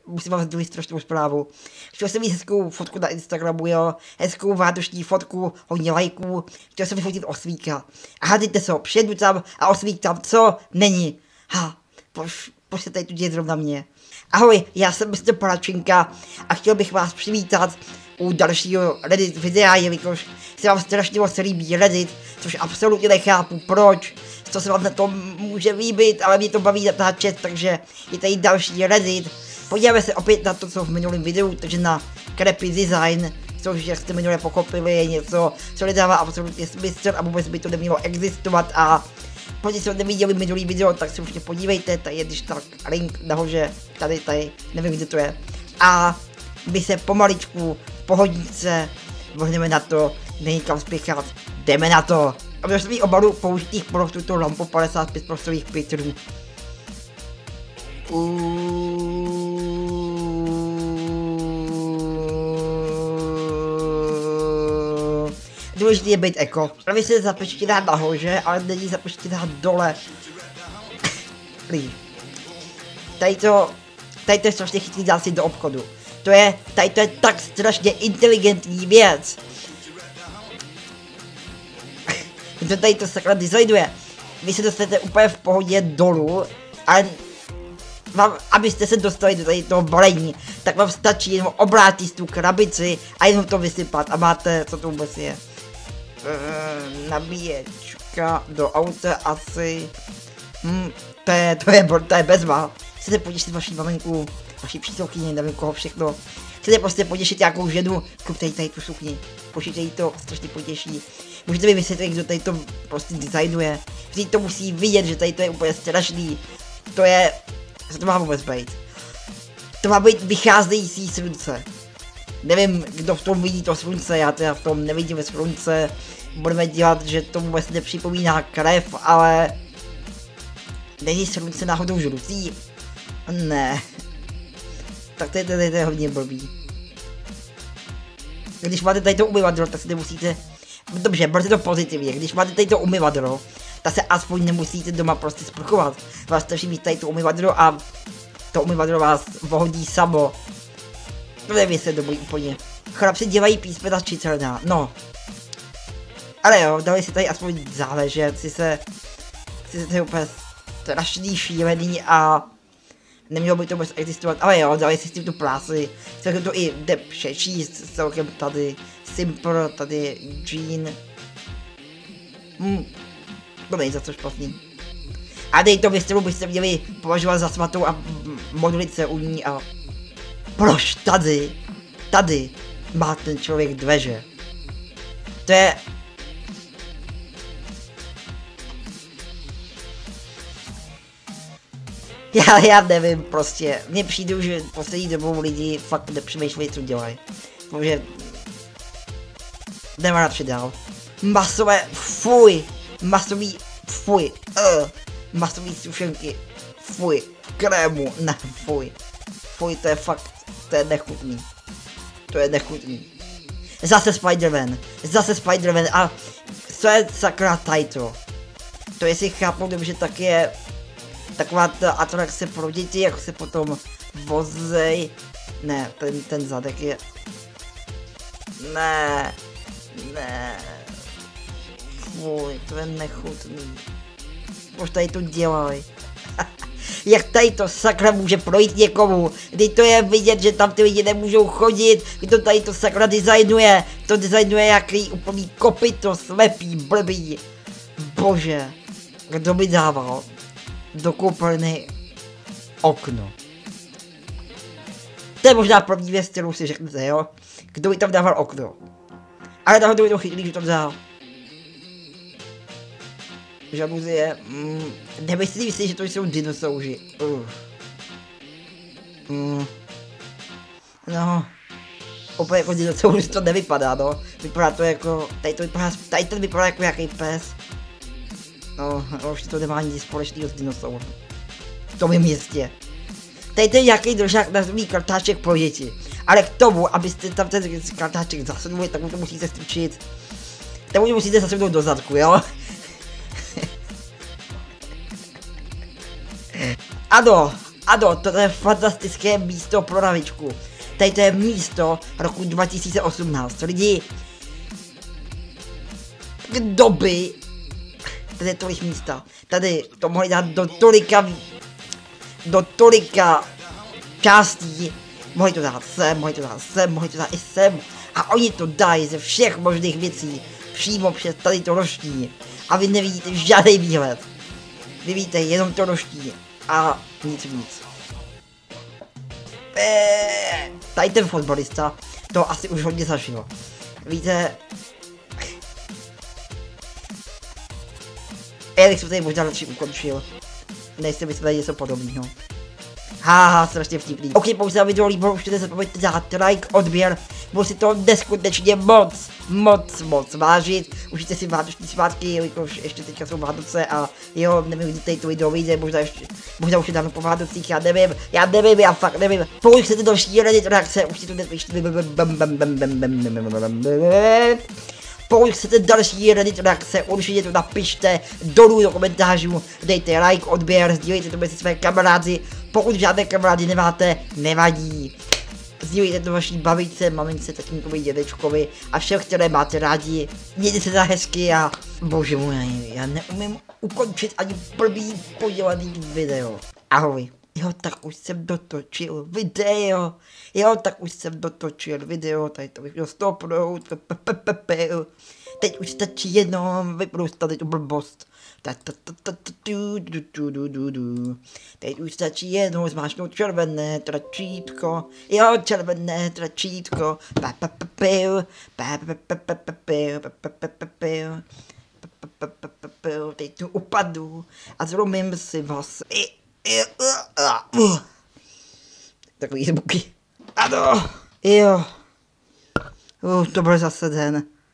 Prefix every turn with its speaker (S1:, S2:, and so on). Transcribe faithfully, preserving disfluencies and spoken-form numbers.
S1: musím vám sdělit strašnou zprávu. Chtěl jsem mít hezkou fotku na Instagramu, jo, hezkou vánoční fotku, hodně lajků, chtěl jsem vyfotit Osvíka. A hádejte se ho, přijedu tam a Osvík tam, co? Není. Ha, poš, pošle tady tu dět zrovna mě. Ahoj, já jsem mister Palačinka a chtěl bych vás přivítat u dalšího Reddit videa, jelikož se vám strašně moc líbí Reddit, což absolutně nechápu proč, co se vám na tom může líbit, ale mě to baví natáčet, takže je tady další Reddit. Podíváme se opět na to, co v minulém videu, takže na Crappy Design, což jak jste minule pochopili, je něco, co nedává absolutně smysl a vůbec by to nemělo existovat. A pokud jste neviděli minulý video, tak se určitě podívejte, tady je když tak link nahoře, tady, tady, nevím kde to je. A my se pomaličku, v pohodičce, vrhneme na to, není kam spěchat, jdeme na to. A množství obalů použitých pro tuto lampu padesát pět prostorových pixelů. Důležitý je být eko. Právě se započítá nahoře, ale není započítá dole. Tady to, tady to je strašně chytrý dát si do obchodu. To je, tady to je tak strašně inteligentní věc. To tady to sakra designuje. Vy se dostanete úplně v pohodě dolů, ale vám, abyste se dostali do tady toho balení, tak vám stačí jenom obrátit tu krabici a jenom to vysypat a máte, co to vůbec je. Eee, nabíječka do auta asi. Hm, to je, to je, to je bezva. Chcete potěšit vaši maminku, vaši přítelkyni, nevím koho všechno. Chcete prostě potěšit nějakou ženu, kupte jí tady tu sukni. Pošlijte jí to, strašně potěší. Můžete mi vysvětlit, kdo tady to prostě designuje. Vždyť to musí vidět, že tady to je úplně strašný. To je, co to má vůbec být? To má být vycházející slunce. Nevím, kdo v tom vidí to slunce, já teda v tom nevidím slunce. Budeme dělat, že to vůbec nepřipomíná krev, ale... Není slunce náhodou žlutý? Ne. Tak to je, to je, to je hodně blbý. Když máte tady to umyvadlo, tak si nemusíte... Dobře, berte to pozitivně, když máte tady to umyvadlo, tak se aspoň nemusíte doma prostě sprchovat. Vás stačí mít tady to umyvadlo a to umyvadlo vás vohodí samo. To nevím, se dobrý úplně. Chlapci dělají písmena číselná, no. Ale jo, dali si tady aspoň záležet, si se... Si se tady úplně strašný, šílený a... Nemělo by to vůbec existovat, ale jo, dali si s tím tu práci. Celkem to i jde přečíst, celkem tady Simple, tady Jean. Hm, to není za co špatný. A dej to věc, byste měli považovat za svatou a modlit se u ní a... Proč tady, tady má ten člověk dveře? To je... Já, já nevím, prostě, mně přijde, že poslední dobou lidi fakt nepřemýšlejí, co dělají. Takže... Jdeme radši dál. Masové, fuj, masový, fuj, uh, masový sušenky, fuj, krému, ne, fuj. Fuj, to je fakt, to je nechutný. To je nechutný. Zase Spider-Man, zase Spider-Man a co je sakra title? To jestli chápu dobře, tak je taková ta atrakce pro děti, jak se potom vozej. Ne, ten, ten zadek je... Ne, ne. Fuj, to je nechutný. Proč tady to dělají? Jak tady to sakra může projít někomu, kdy to je vidět, že tam ty lidi nemůžou chodit, kdo tady to sakra designuje, to designuje jaký úplný kopyto, slepý, blbý. Bože, kdo by dával do koupelny okno? To je možná první věc, kterou si řeknete, jo? Kdo by tam dával okno? Ale náhodou je to chytrý, že tam dal. Žaluzie, mm, nemyslím si, že to jsou dinosauři. Uh. Mm. No, úplně jako dinosauři to nevypadá, no. Vypadá to jako, tady to vypadá, tady to vypadá jako jaký pes. No, už to nemá nic společného s dinosaurem. V tom je místě. Tady to je nějaký držák na druhý kartáček pro děti. Ale k tomu, abyste tam ten kartáček zasunuli, tak mu to musíte strčit. Tak mu to musíte zasunout do zadku, jo? Ano, Ano, to je fantastické místo pro lavičku. Tady to je místo roku dva tisíce osmnáct. Lidi, doby, tady je tolik místa. Tady to mohli dát do tolika, do tolika částí. Mohli to dát sem, mohli to dát sem, mohli to dát i sem. A oni to dají ze všech možných věcí. Přímo přes tady to roští. A vy nevidíte žádný výhled. Vy vidíte jenom to roští. A nic víc. Eee, tady ten fotbalista to asi už hodně zažil. Víte... Erik jsem tady možná radši ukončil. Nejste myslím tady něco podobného. Haha, strašně vtipný. Ok, pokud se vám video líbilo, už se zapomeňte dát like, odběr. Budu si to neskutečně moc, moc, moc vážit. Užijte si vánoční svátky, jelikož ještě teďka jsou Vánoce a jo, nevím, kdy tady to video vyjde, možná ještě, možná už je dávno po Vánocích, já nevím, já nevím, já fakt nevím. Pokud chcete další Reddit reakce, už si to nepište. Pokud chcete další Reddit reakce, určitě to napište dolů do komentářů, dejte like, odběr, sdílejte to mezi své kamarády. Pokud žádné kamarády nemáte, nevadí. Sdílejte to vaší babičce, mamince, tatínkovi, dědečkovi a všech, které máte rádi. Mějte se za hezky a bože můj, já neumím ukončit ani blbý podělaný video. Ahoj. Jo, tak už jsem dotočil video. Jo, tak už jsem dotočil video, tady to bych měl stopnout. Teď už stačí jenom vypnout tady tu blbost. Teď už stačí jenom zmáčknout červené tlačítko. Jo, červené tlačítko. Teď tu upadnu a zlomím si vás. Takový zvuky. Ano. Jo. Uh, to byl zase den.